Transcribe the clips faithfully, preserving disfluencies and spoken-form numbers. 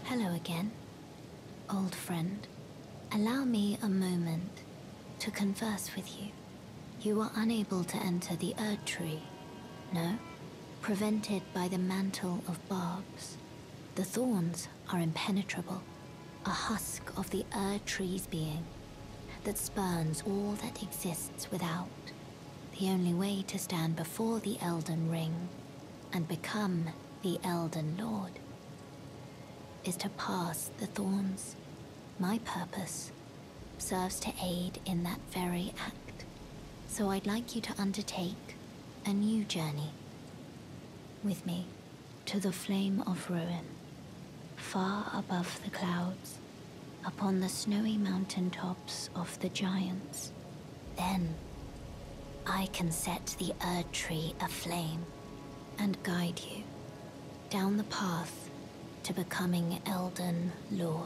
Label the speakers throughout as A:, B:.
A: Hello again, old friend. Allow me a moment to converse with you. You were unable to enter the Erd Tree, no? Prevented by the mantle of barbs. The thorns are impenetrable, a husk of the Erd Tree's being that spurns all that exists without. The only way to stand before the Elden Ring and become the Elden Lord is to pass the thorns. My purpose serves to aid in that very act. So I'd like you to undertake a new journey with me to the Flame of Ruin, far above the clouds, upon the snowy mountain tops of the giants. Then I can set the Erd Tree aflame and guide you down the path to becoming Elden Lord.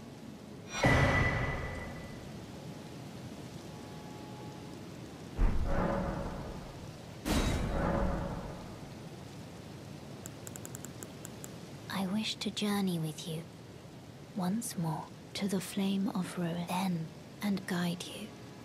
A: I wish to journey with you once more to the Flame of Ruin, then and guide you.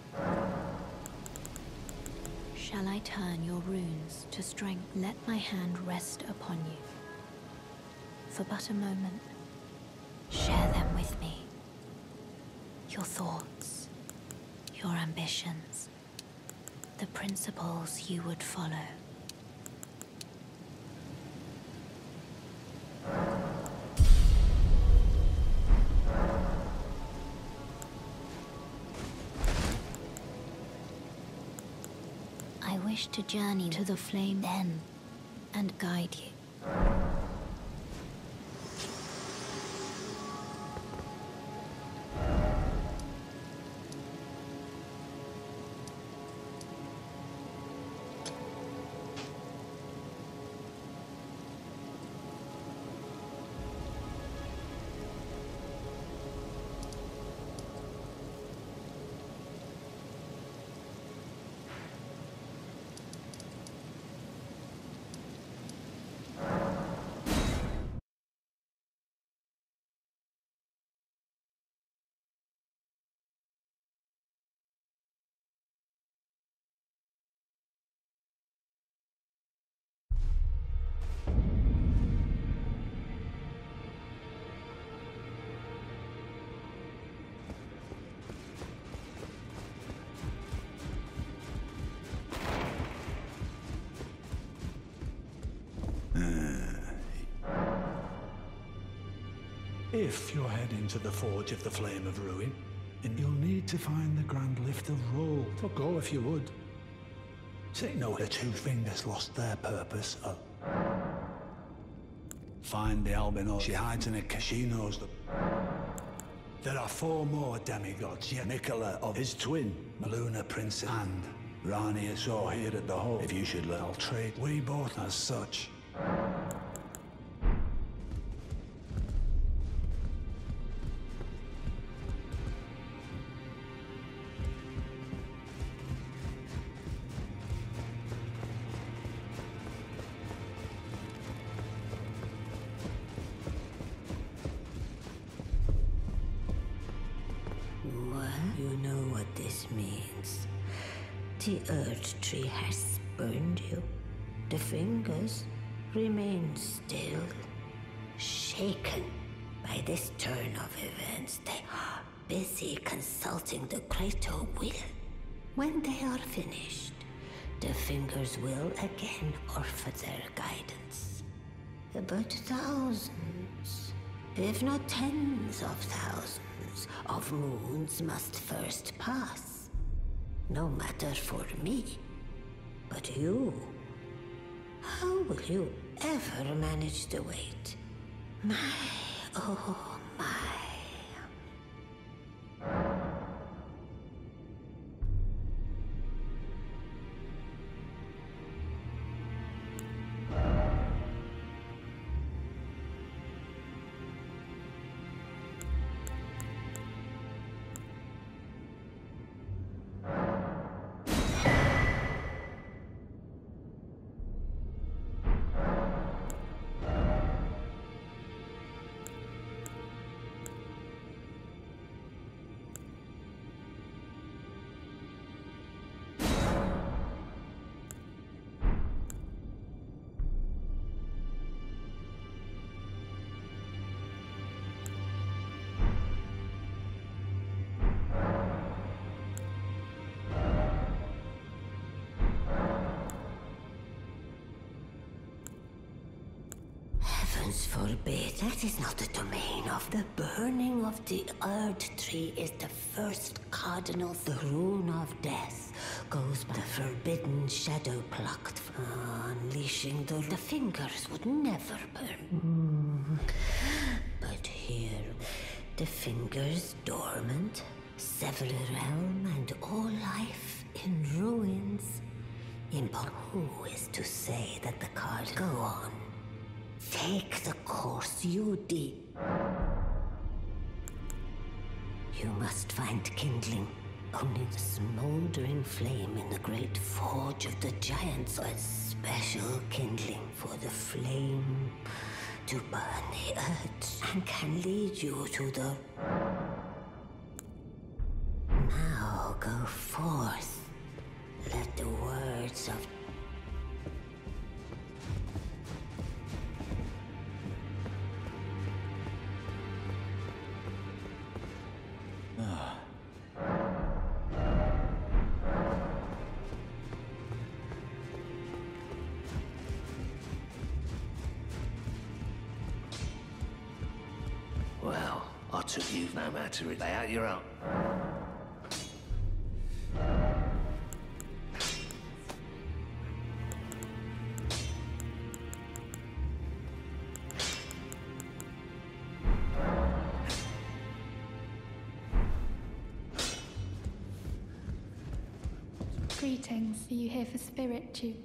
A: Shall I turn your runes to strength? Let my hand rest upon you for but a moment. Share them with me. Your thoughts, your ambitions, the principles you would follow. I wish to journey to the flame then and guide you.
B: If you're heading to the Forge of the Flame of Ruin, and you'll need to find the Grand Lift of Rold. So go if you would. Say no, the Two Fingers lost their purpose. Oh. Find the Albino. She hides in a cave. She knows them. There are four more demigods yet. Nicola of his twin, Maluna Princess, and Rani Azor here at the Hall. If you should let, I'll trade. We both as such.
C: The Erd Tree has spurned you. The fingers remain still, shaken by this turn of events. They are busy consulting the Greater Will. When they are finished, the fingers will again offer their guidance. But thousands, if not tens of thousands, of moons must first pass. No matter for me, but you, how will you ever manage the weight? My, oh my. Heavens forbid. That is not the domain of the burning of the Erd Tree is the first cardinal. The rune of death goes by the forbidden shadow plucked from unleashing the... The fingers would never burn. But here, the fingers dormant, sever a realm and all life in ruins. Impo- Who is to say that the card go on? Take the course you did. You must find kindling. Only the smoldering flame in the great forge of the giants, a special kindling for the flame to burn the earth and can lead you to the... Now go forth. Let the words of...
D: Well, I took you no matter it. Lay out your own.
E: Greetings. Are you here for Spirit Tube?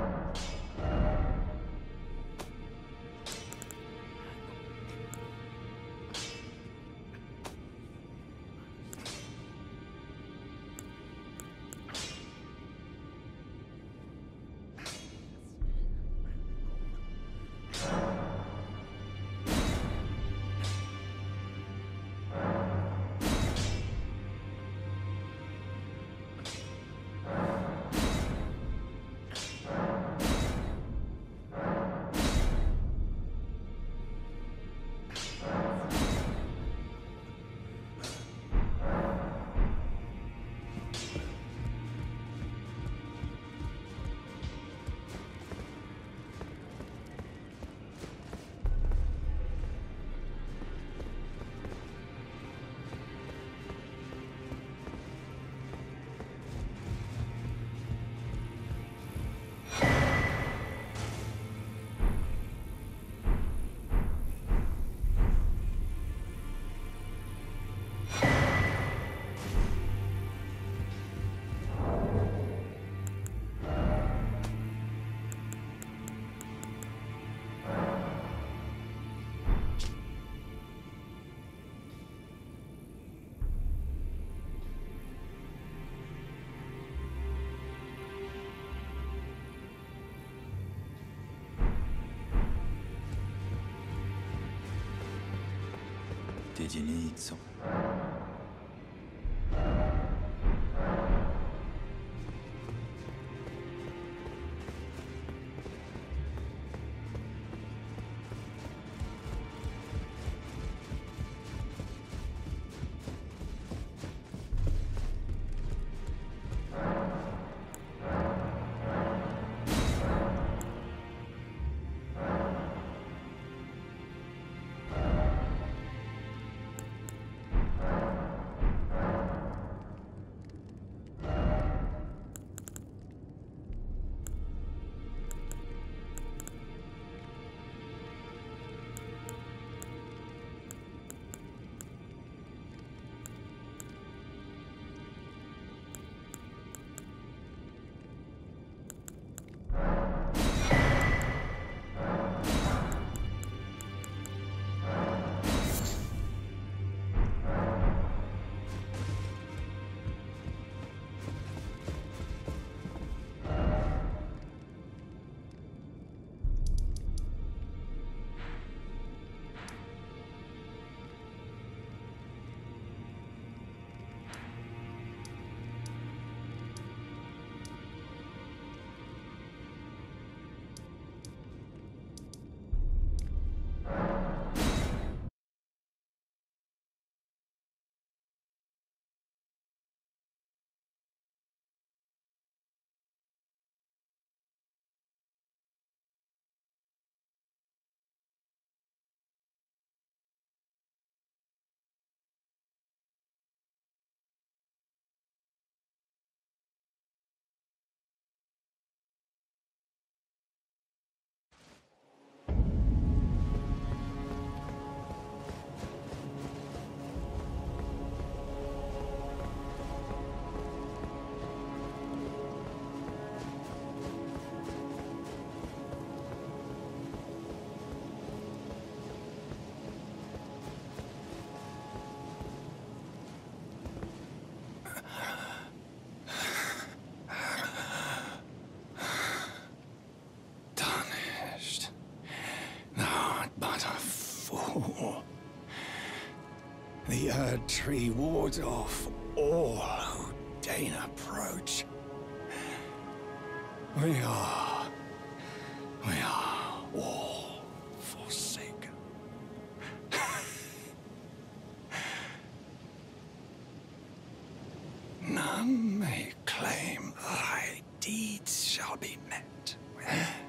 F: единицу.
G: Erd Tree wards off all who deign approach. We are... we are all forsaken. None may claim thy deeds shall be met with